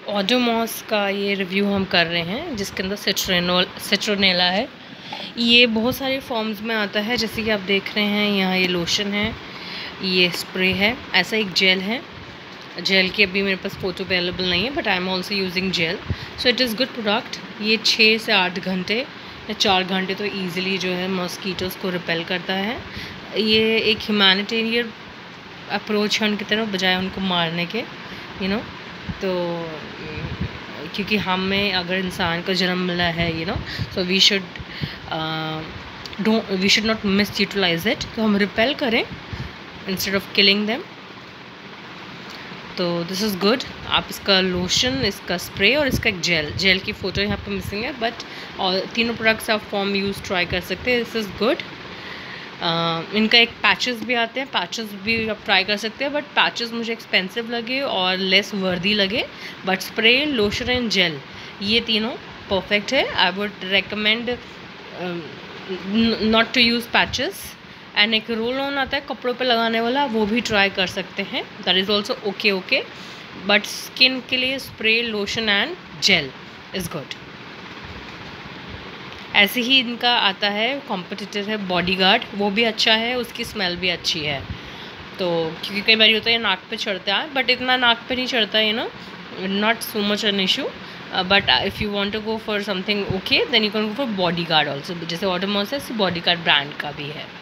ओडोमॉस का ये रिव्यू हम कर रहे हैं, जिसके अंदर सिट्रोनेला है। ये बहुत सारे फॉर्म्स में आता है, जैसे कि आप देख रहे हैं यहाँ ये लोशन है, ये स्प्रे है, ऐसा एक जेल है। जेल की अभी मेरे पास फ़ोटो अवेलेबल नहीं है, but I am also using gel, so it is good product. ये 6 से 8 घंटे या 4 घंटे तो ईजिली जो है मॉस्कीटोज़ को रिपेल करता है। ये एक ह्यूमैनिटेरियन अप्रोच है उनकी तरफ, बजाय उनको मारने के, तो क्योंकि हमें अगर इंसान का जन्म मिला है, so we should not misutilize it, तो हम रिपेल करें इंस्टेड ऑफ किलिंग देम। तो दिस इज़ गुड। आप इसका लोशन, इसका स्प्रे और इसका एक जेल की फ़ोटो यहाँ पे मिसिंग है, बट और तीनों प्रोडक्ट्स आप फॉर्म यूज़ ट्राई कर सकते हैं। This is good. इनका एक पैचेस भी आते हैं, पैचेस भी आप ट्राई कर सकते हैं, बट पैचेस मुझे एक्सपेंसिव लगे और लेस वर्दी लगे। But spray, lotion and gel, ये तीनों परफेक्ट है। I would recommend not to use patches. And एक रोल ऑन आता है कपड़ों पे लगाने वाला, वो भी ट्राई कर सकते हैं, that is also okay. But skin के लिए spray, lotion and gel is good. ऐसे ही इनका आता है, कॉम्पिटिटर है बॉडीगार्ड, वो भी अच्छा है, उसकी स्मेल भी अच्छी है। तो क्योंकि कई बार होता है नाक पे चढ़ता है, बट इतना नाक पे नहीं चढ़ता है, not so much an issue. But if you want to go for something okay, then you can go for bodyguard also. जैसे ओडोमॉस है, बॉडीगार्ड ब्रांड का भी है।